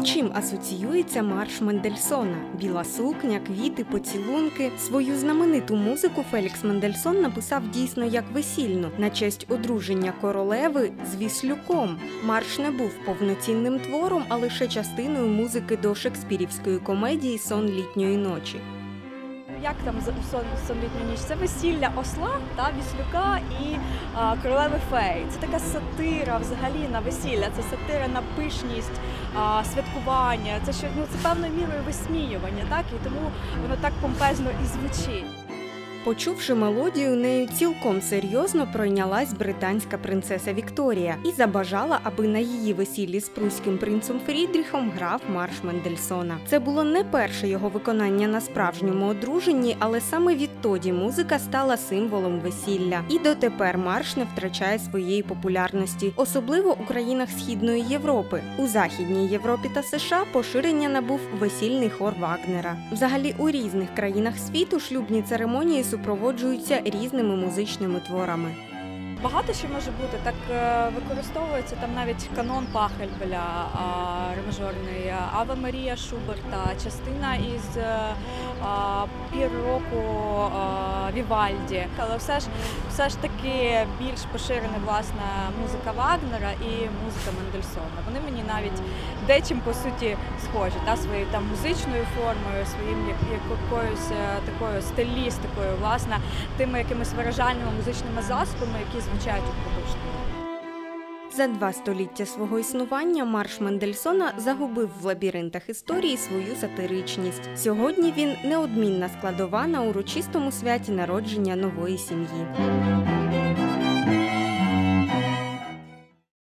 чим асоціюється марш Мендельсона? Біла сукня, квіти, поцілунки. Свою знамениту музику Фелікс Мендельсон написав дійсно як весільну, на честь одруження королеви з віслюком. Марш не був повноцінним твором, а лише частиною музики до шекспірівської комедії «Сон літньої ночі». Як там «Сон літньої ніч»? Це весілля осла, віслюка і королеви фей. Це така сатира взагалі на весілля, це сатира на пишність, святкування, це певною мірою висміювання, і тому воно так помпезно і звучить. Почувши мелодію, нею цілком серйозно пройнялась британська принцеса Вікторія і забажала, аби на її весіллі з пруським принцем Фрідріхом грав марш Мендельсона. Це було не перше його виконання на справжньому одруженні, але саме відтоді музика стала символом весілля. І дотепер марш не втрачає своєї популярності, особливо у країнах Східної Європи. У Західній Європі та США поширення набув весільний хор Вагнера. Взагалі у різних країнах світу шлюбні церемонії супроводжуються різними музичними творами. Багато що може бути, так використовується там навіть канон Пахельбеля ре-мажорний, Аве Марія Шуберта, частина із пір року Вівальді. Але все ж таки більш поширена власне музика Вагнера і музика Мендельсона. Вони мені навіть дечим по суті схожі, своєю там музичною формою, своїм якоюсь такою стилістикою, власне, тими якимись виражальними музичними засобами, які звучають упродовж твору. За 2 століття свого існування марш Мендельсона загубив в лабіринтах історії свою сатиричність. Сьогодні він неодмінна складова на урочистому святі народження нової сім'ї.